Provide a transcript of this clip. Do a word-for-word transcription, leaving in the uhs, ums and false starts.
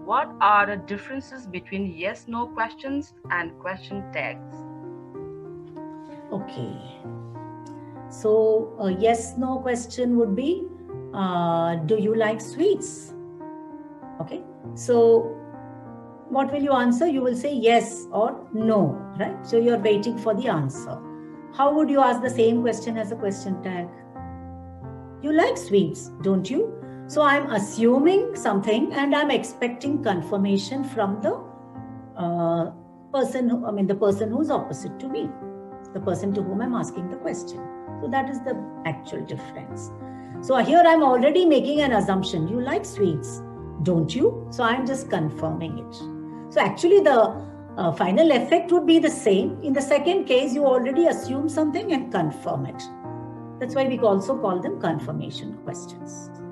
what are the differences between yes-no questions and question tags? Okay. So a yes-no question would be, uh, do you like sweets? Okay. So what will you answer? You will say yes or no, right? So you're waiting for the answer. How would you ask the same question as a question tag? You like sweets, don't you? So I'm assuming something and I'm expecting confirmation from the uh, person, who, I mean the person who's opposite to me, the person to whom I'm asking the question. So that is the actual difference. So here I'm already making an assumption. You like sweets, don't you? So I'm just confirming it. So actually the uh, final effect would be the same. In the second case, you already assume something and confirm it. That's why we also call them confirmation questions.